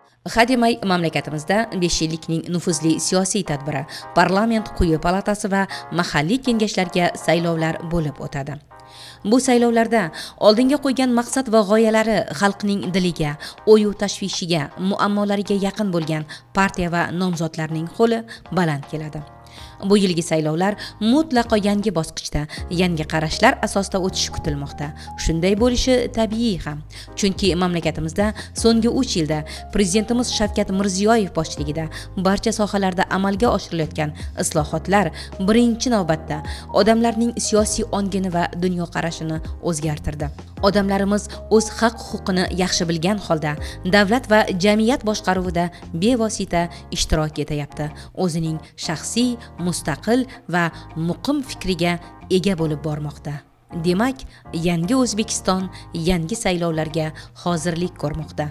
Hademay mamlakatimizda 5 yillikning nufuzli siyosiy tadbiri, parlament quyi palatasi va mahalliy kengashlarga saylovlar bo'lib o'tadi. Bu saylovlarda oldinga qo'ygan maqsad va g'oyalari xalqning diliga, o'yu tashvishiga, muammolariga yaqin bo'lgan partiya va nomzodlarning qo'li baland keladi. Bu yilgi saylovlar mutlaqo yangi bosqichda, yangi qarashlar asosida o'tishi kutilmoqda. Shunday bo'lishi tabiiy ham. Chunki mamlakatimizda so'nggi 3 yilda prezidentimiz Shavkat Mirziyoyev boshchiligida barcha sohalarda amalga oshirilayotgan islohotlar birinchi navbatda odamlarning siyosiy ongini va dunyoqarashini o'zgartirdi. Odamlarimiz o'z haq-huquqini yaxshi bilgan holda davlat va jamiyat boshqaruvida bevosita ishtirok etayapti. O'zining shaxsiy, mustaqil va muqim fikriga ega bo'lib bormoqda. Demak, yangi O'zbekiston yangi saylovlarga hozirlik ko'rmoqda.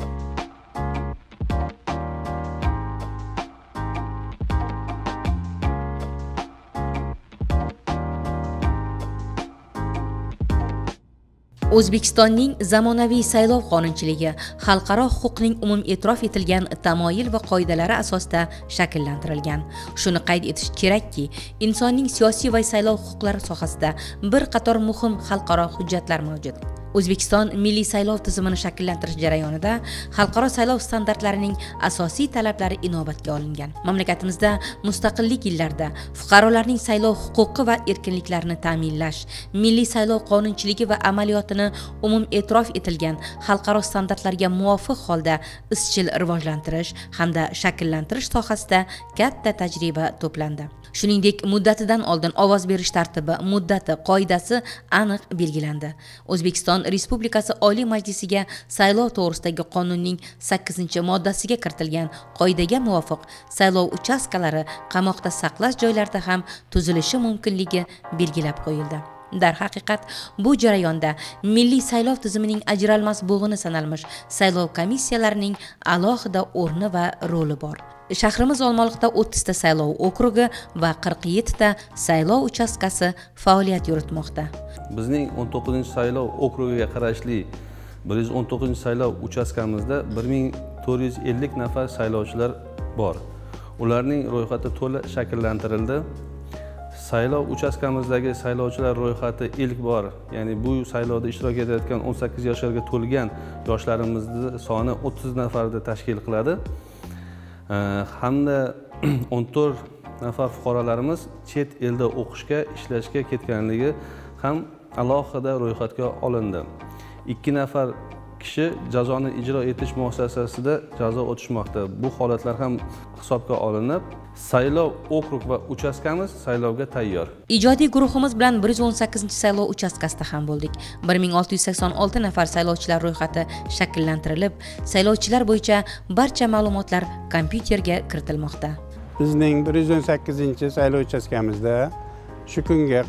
O'zbekistonning zamonaviy saylov qonunchiligi xalqaro huquqning umume'tirof etilgan tamoyil va qoidalari asosida shakllantirilgan. Shuni qayd etish kerakki, insonning siyosiy va saylov huquqlari sohasida bir qator muhim xalqaro hujjatlar mavjud. O'zbekiston milliy saylov tizimini shakllantirish jarayonida xalqaro saylov standartlarining asosiy talablari inobatga olingan. Mamlakatimizda mustaqillik yillarida fuqarolarning saylov huquqi va erkinliklarini ta'minlash, milliy saylov qonunchiligi va amaliyotini umume'tirof etilgan xalqaro standartlarga muvofiq holda izchil rivojlantirish hamda shakllantirish sohasida katta tajriba to'plandi. Shuningdek, muddatidan oldin ovoz berish tartibi, muddati, qoidasi aniq belgilandi. O'zbekiston Respublikasi Oliy Majlisiga saylov to'g'risidagi qonunning 8-moddasiga kiritilgan qoidaga muvofiq saylov uchastkalari qamoqda saqlash joylarida ham tuzilishi mumkinligi belgilab qo'yildi. Darhaqiqat, bu jarayonda milliy saylov tizimining ajralmas bo'g'ini sanalmish saylov komissiyalarining alohida o'rni va roli bor. Shahrimiz Olmaliqda 30 ta saylov okrugi va 47 ta saylov uchastkasi faoliyat yuritmoqda. Bizning 19-saylov okrugiga qarashli 119-saylov uchastkamizda 1450 nafar saylovchilar bor. Ularning ro'yxati to'liq shakllantirildi. Saylov uchastkamizdagi saylovchilar ro'yxati ilk bor, ya'ni bu saylovda ishtirok etayotgan 18 yoshlarga to'lgan yoshlarimizni soni 30 nafarni tashkil qiladi. Hamda 14 nafar fuqarolarimiz chet elda o'qishga, ishlashga ketganligi ham alohida ro'yxatga olindi. 2 nafar kishi jazoni ijro etish muassasasida jazo o'tishmoqda. Bu holatlar ham hisobga olinib, saylov okrug va uchastkamiz saylovga tayyor. Ijodiy guruhimiz bilan 118-saylov uchastkasida ham bo'ldik. 1686 nafar saylovchilar ro'yxati shakllantirilib, saylovchilar bo'yicha barcha ma'lumotlar kompyuterga kiritilmoqda. Bizning 118-saylov uchastkamizda shu kunga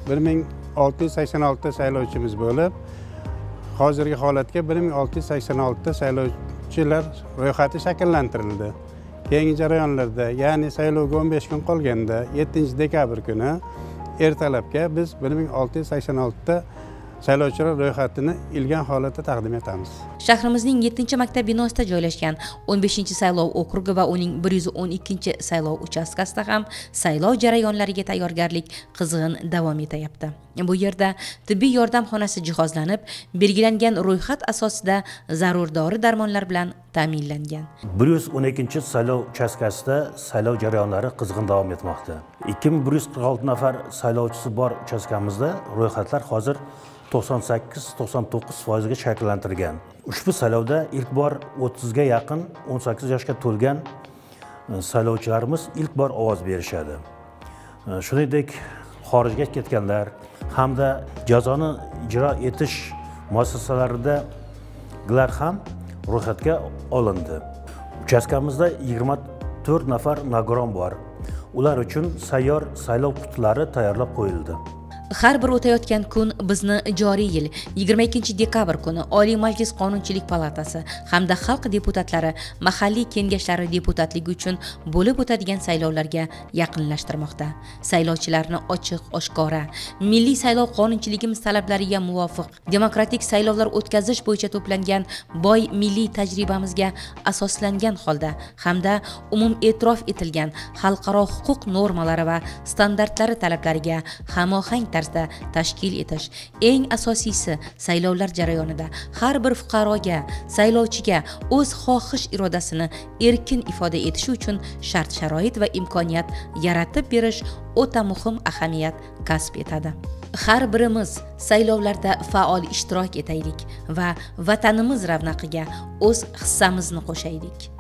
1686 saylovchimiz bo'lib, hozirgi holatga 1686 saylovchilar ro'yxati shakllantirildi. Keyingi jarayonlarda, ya'ni saylovga 15 kun qolganda 7-dekabr kuni ertalabga biz 1686 saylovchilar ro'yxatini ilgan holatda taqdim etamiz. Shahrimizning 7-maktab binosida joylashgan 15-saylov okrugi va uning 112-saylov uchastkasida ham saylov jarayonlariga tayyorgarlik qizg'in davom etyapti. Bu yerda tibbiy yordam xonasi jihozlanib, belgilangan ro'yxat asosida zarur dori-darmonlar bilan ta'minlangan. 112-saylov uchastkasida saylov jarayonlari qizg'in davom etmoqda. 2146 nafar saylovchisi bor uchastkamizda ro'yxatlar hozir 98-99% ga shakllantirilgan. Ushbu saylovda ilk bor 30 ga yaqin 18 yoshga to'lgan saylovchilarimiz ilk bor ovoz berishadi. Shuningdek, xorijga ketganlar hamda jazoni ijro etish muassasalaridaglar ham ro'yxatga olindi. Uchastkamizda 24 nafar nogiron bor. Ular uchun sayyor saylov qutilari tayyorlab qo'yildi. Har bir o'tayotgan kun bizni joriy yil 22 dekabr kuni Oliy Majlis Qonunchilik palatasi hamda xalq deputatlari mahalliy kengashlari deputatligi uchun bo'lib o'tadigan saylovlarga yaqinlashtirmoqda. Saylovchilarni ochiq, oshkora, milliy saylov qonunchiligimiz talablariga muvofiq demokratik saylovlar o'tkazish bo'yicha to'plangan boy milliy tajribamizga asoslangan holda hamda umum e'tirof etilgan xalqaro huquq normalari va standartlari talablariga hamohang tarzda tashkil etish, eng asosiysi saylovlar jarayonida har bir fuqaroga, saylovchiga o'z xohish irodasini erkin ifoda etishi uchun shart-sharoit va imkoniyat yaratib berish o'ta muhim ahamiyat kasb etadi. Har birimiz saylovlarda faol ishtirok etaylik va vatanimiz ravnaqiga o'z hissamizni qo'shaylik.